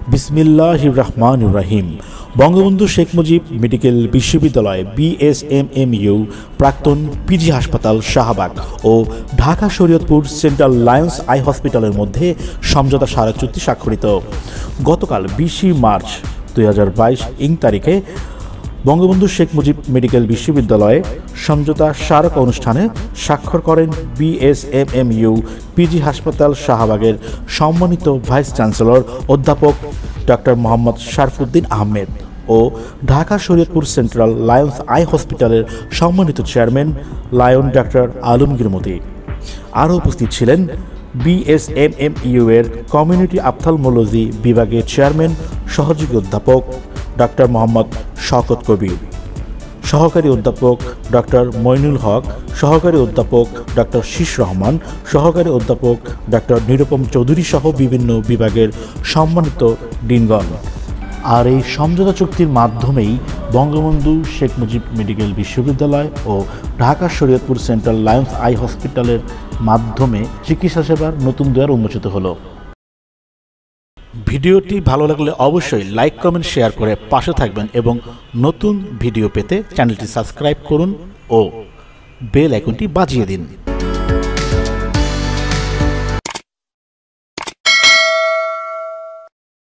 বিসমিল্লাহির রহমানির রহিম। বঙ্গবন্ধু শেখ মুজিব মেডিকেল বিশ্ববিদ্যালয় BSMMU, প্রাক্তন পিজি হাসপাতাল শাহবাগ ও Dhaka Shariatpur central lions eye হসপিটালের মধ্যে সমঝোতা স্মারক চুক্তি স্বাক্ষরিত। গতকাল 20 মার্চ 2022 তারিখে বঙ্গবন্ধু শেখ মুজিব মেডিকেল বিশ্ববিদ্যালয়ে সমঝোতা স্মারক অনুষ্ঠানে স্বাক্ষর করেন BSMMU পিজি হাসপাতাল শাহবাগের সম্মানিত ভাইস চ্যান্সেলর অধ্যাপক ডক্টর মোহাম্মদ শারফুদ্দিন আহমেদ ও Dhaka Shariatpur central lions eye হসপিটালের সম্মানিত chairman lion doctor Alamgir Modi. আরও উপস্থিত ছিলেন BSMMU এর কমিউনিটি অপথলমোলজি বিভাগের চেয়ারম্যান সহযোগী অধ্যাপক ডক্টর মোহাম্মদ শওকত কবির, সহকারী অধ্যাপক ডক্টর মইনুল হক, সহকারী অধ্যাপক ডক্টর শীষ রহমান, সহকারী অধ্যাপক ডক্টর নিরুপম চৌধুরী সহ বিভিন্ন বিভাগের সম্মানিত ডিনগণ। আর এই সমঝোতা চুক্তির মাধ্যমেই বঙ্গবন্ধু শেখ মুজিব মেডিকেল বিশ্ববিদ্যালয় ও Dhaka Shariatpur central lions eye হসপিটালের মাধ্যমে চিকিৎসা সেবার নতুন দুয়ার উন্মোচিত হলো। ভিডিওটি ভালো লাগলে অবশ্যই লাইক, কমেন্ট, শেয়ার করে পাশে থাকবেন এবং নতুন ভিডিও পেতে চ্যানেলটি সাবস্ক্রাইব করুন ও বেল আইকনটি বাজিয়ে দিন।